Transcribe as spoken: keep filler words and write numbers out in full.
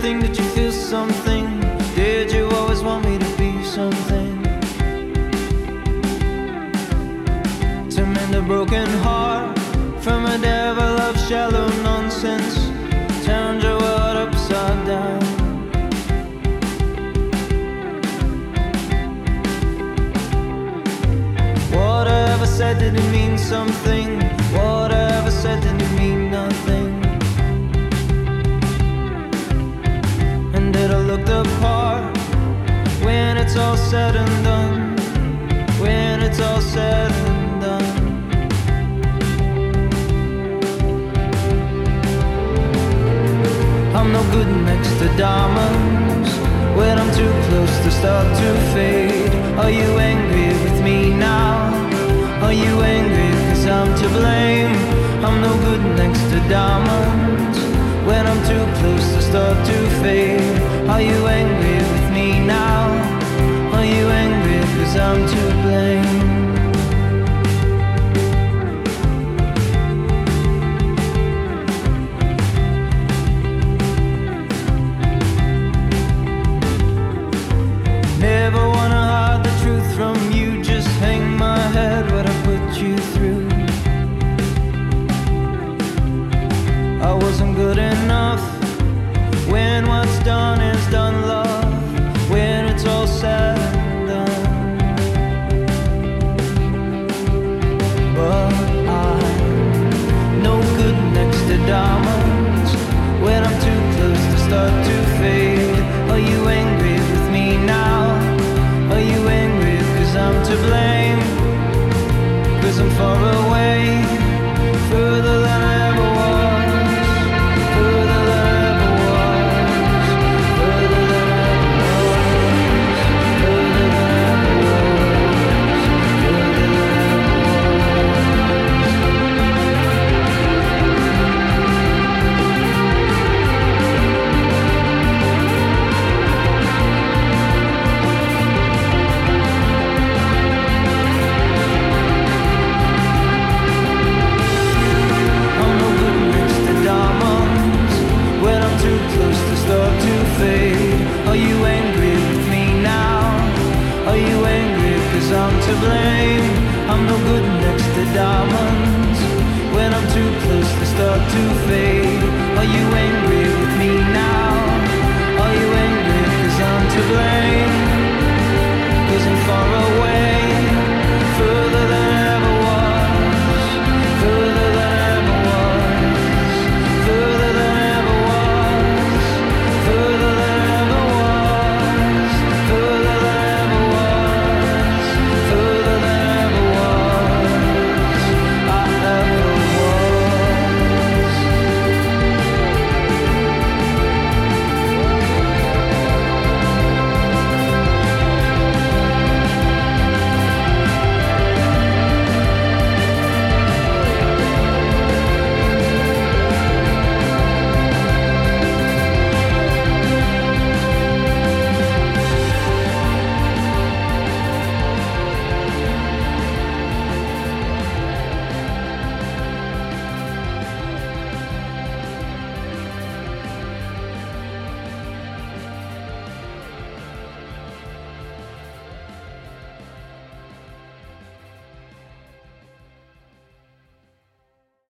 think that you feel something? Did you always want me to be something? To mend a broken heart from a devil of shallow nonsense, turned your world upside down. Whatever said, did it mean something? Whatever said, did it mean nothing? And did I look the part when it's all said and done? When it's all said and done. I'm no good next to diamonds when I'm too close to start to fade. Are you angry with me now? Are you angry cause I'm to blame? I'm no good next to diamonds when I'm too close to start to fade. Are you angry with me now? Are you angry cause I'm to blame? Never wanna hide the truth from you, just hang my head what I put you through. I wasn't good enough when what's done is done, love. When it's all said and done. But I'm no good next to diamonds when I'm too close to start to fade. Are you angry with me now? Are you angry cause I'm to blame? Cause I'm far